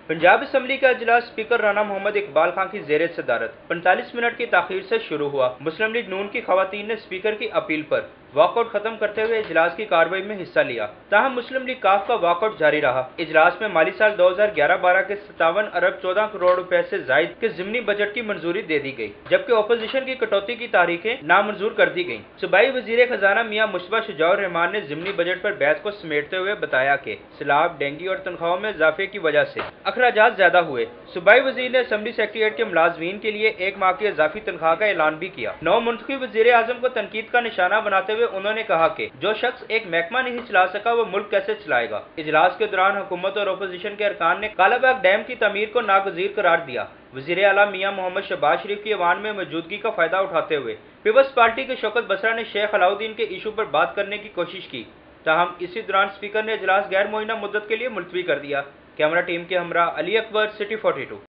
Punjab assembly का इजलास speaker Rana Mohammad Iqbal Khan की ज़ेर सदारत 45 मिनट की ताखीर से शुरू हुआ। मुस्लिम लीग नून की खवातीन ने स्पीकर की अपील पर वॉकआउट खत्म करते हुए इजलास की कार्रवाई में हिस्सा लिया। ताहम मुस्लिम लीग काफ का वॉकआउट जारी रहा। इजलास में माली साल 2011-12 के 57 अरब 14 करोड़ रुपए से जायद के ज़िमनी बजट की मंजूरी दे दी गई, जबकि अपोजिशन की कटौती की तारीखें नामंजूर कर दी गयी। सूबाई वजीर खजाना मियां मुश्तबा शुजाउर रहमान ने ज़िमनी बजट पर बहस को समेटते हुए बताया कि सैलाब, डेंगू और तनख्वाहों में इजाफे की वजह से अखराजात ज्यादा हुए। सूबाई वजीर ने असम्बली सेक्रेटेरिएट के मुलाजमीन के लिए 1 माह की इजाफी तनख्वाह का ऐलान भी किया। नौ मुंतखब वजीर आजम को तनकीद का निशाना बनाते हुए उन्होंने कहा कि जो शख्स एक महकमा नहीं चला सका वो मुल्क कैसे चलाएगा। इजलास के दौरान हुकूमत और अपोजिशन के अरकान ने कालाबाग डैम की तमीर को नागजीर करार दिया। वजीर आला मियां मोहम्मद शहबाज शरीफ की ऐवान में मौजूदगी का फायदा उठाते हुए पीपल्स पार्टी के शौकत बसरा ने शेख अलाउद्दीन के इशू पर बात करने की कोशिश की। ताहम इसी दौरान स्पीकर ने इजलास गैर मुअय्यना मुद्दत के लिए मुलतवी कर दिया। कैमरा टीम के हमरा अली अकबर, सिटी 42।